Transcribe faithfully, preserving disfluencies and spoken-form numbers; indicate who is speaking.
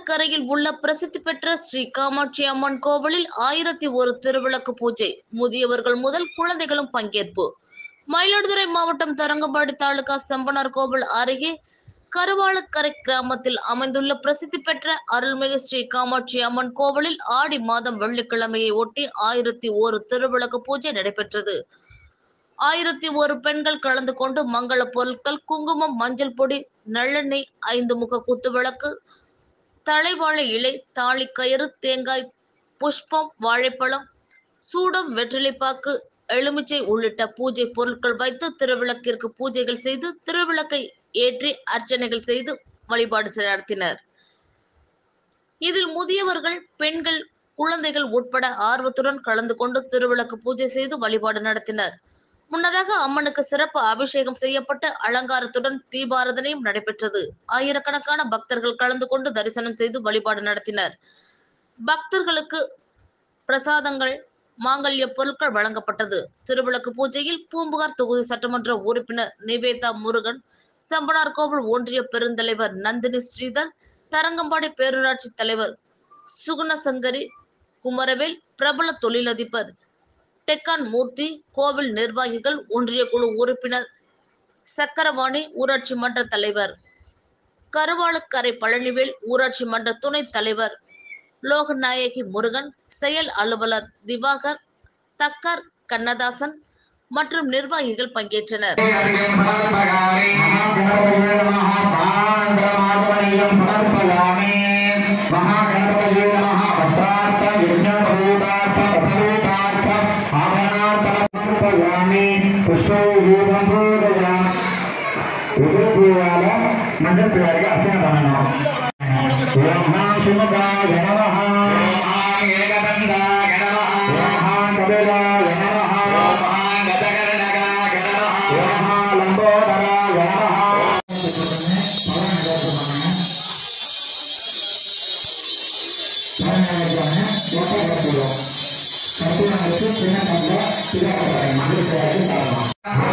Speaker 1: கருவாளக்கரையில் உள்ள பிரசித்தி பெற்ற ஸ்ரீ காமாட்சி அம்மன் கோவிலில் ஆயிரத்தி ஒரு திருவிளக்கு பூஜை. முதியவர்கள் முதல் குழந்தைகளும் பங்கேற்பு. மயிலாடுதுறை மாவட்டம் தரங்கம்பாடி தாலுகா செம்பனார் கோவில் அருகே கருவாளக்கரை கிராமத்தில் அமைந்துள்ள பிரசித்தி பெற்ற அருள்மிகு ஸ்ரீ காமாட்சி அம்மன் கோவிலில் ஆடி மாதம் வெள்ளிக்கிழமையை ஒட்டி ஆயிரத்தி ஒரு திருவிளக்கு பூஜை நடைபெற்றது. ஆயிரத்தி ஒரு பெண்கள் கலந்து கொண்டு மங்கள பொருட்கள், குங்குமம், மஞ்சள் பொடி, நல்லெண்ணெய், ஐந்து முக குத்து விளக்கு, தலைவாழை இலை, தாலி கயிறு, தேங்காய், புஷ்பம், வாழைப்பழம், சூடம், வெற்றிலைப்பாக்கு, எலுமிச்சை உள்ளிட்ட பூஜை பொருட்கள் வைத்து திருவிளக்கிற்கு பூஜைகள் செய்து திருவிளக்கை ஏற்றி அர்ச்சனைகள் செய்து வழிபாடு நடத்தினர். இதில் முதியவர்கள், பெண்கள், குழந்தைகள் உட்பட ஆர்வத்துடன் கலந்து கொண்டு திருவிளக்கு பூஜை செய்து வழிபாடு நடத்தினர். முன்னதாக அம்மனுக்கு சிறப்பு அபிஷேகம் செய்யப்பட்டு அலங்காரத்துடன் தீபாராதனையும் நடைபெற்றது. ஆயிரக்கணக்கான பக்தர்கள் கலந்து கொண்டு தரிசனம் செய்து வழிபாடு நடத்தினர். பக்தர்களுக்கு பிரசாதங்கள், மாங்கல்ய பொருட்கள் வழங்கப்பட்டது. திருவிளக்கு பூஜையில் பூம்புகார் தொகுதி சட்டமன்ற உறுப்பினர் நிவேதா முருகன், செம்பனார் கோவில் ஒன்றிய பெருந்தலைவர் நந்தினி ஸ்ரீதர், தரங்கம்பாடி பேரூராட்சி தலைவர் சுகுணசங்கரி, குமரவேல், பிரபல தொழிலதிபர் டெக்கான் மூர்த்தி, கோவில் நிர்வாகிகள், ஒன்றிய குழு உறுப்பினர் சக்கரவாணி, ஊராட்சி மன்ற தலைவர் கருவாளக்கரை பழனிவேல், ஊராட்சி மன்ற துணைத் தலைவர் லோகநாயகி முருகன், செயல் அலுவலர் திவாகர், தக்கார் கண்ணதாசன் மற்றும் நிர்வாகிகள் பங்கேற்றனர்.
Speaker 2: மஞ்சள் பிள்ளைக்கு அர்ச்சனை பண்ணணும். சின்ன